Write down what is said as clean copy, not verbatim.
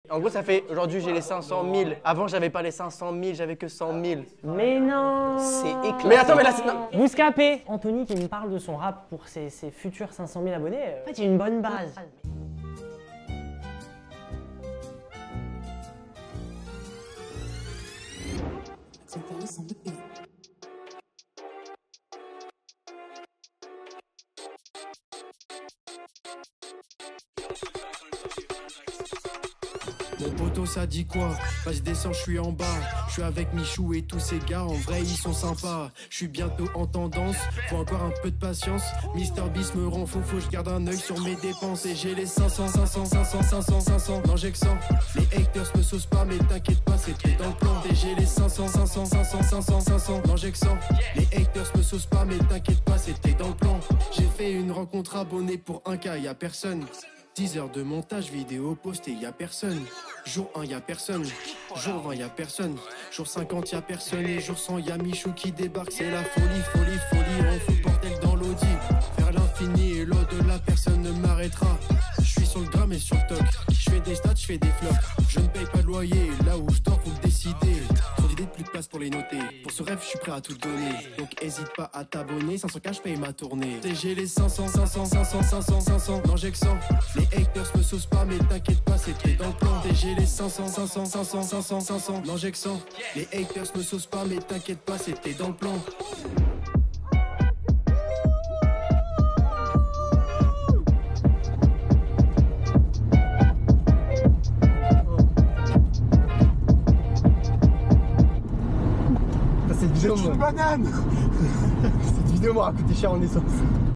En gros, ça fait aujourd'hui j'ai les 500 000. Avant, j'avais pas les 500 000, j'avais que 100 000. Mais non. C'est éclaté. Mais attends, mais là, c'est. Non. Bouscapé. Anthony qui me parle de son rap pour ses futurs 500 000 abonnés. En fait, il y a une bonne base. Mon poteau ça dit quoi? Vas-y descends, je suis en bas. Je suis avec Michou et tous ces gars, en vrai ils sont sympas. Je suis bientôt en tendance, faut encore un peu de patience. Mister Beast me rend fou, faut que je garde un œil sur mes dépenses. Et j'ai les 500 non j'ai que 100. Les haters me saucent pas mais t'inquiète pas, c'était dans le plan. Et j'ai les 500 non j'ai que 100. Les haters me saucent pas mais t'inquiète pas, c'était dans le plan. J'ai fait une rencontre abonnée pour un cas, y'a personne. 10 heures de montage vidéo posté, y'a personne. Jour 1 y'a personne, jour 20 y'a personne, jour 50 y'a personne et jour 100 y'a Michou qui débarque. C'est la folie, on fout le bordel dans l'audi. Vers l'infini et l'au-delà, personne ne m'arrêtera. Je suis sur le gramme et sur le toc, je fais des stats, je fais des flops. Je ne paye pas de loyer, là où je dors vous le décidez. Trop d'idées, plus de place pour les noter. Pour ce rêve je suis prêt à tout donner, donc hésite pas à t'abonner. 500K je paye ma tournée. Et j'ai les 500 non j'ai que 100. Les haters me saucent pas mais t'inquiète pas, c'était dans le plan. Et j'ai les 500 non j'ai que 100. Les haters me saucent pas mais t'inquiète pas, c'était dans le plan. Cette vidéo, cette vidéo m'aura coûté cher en essence.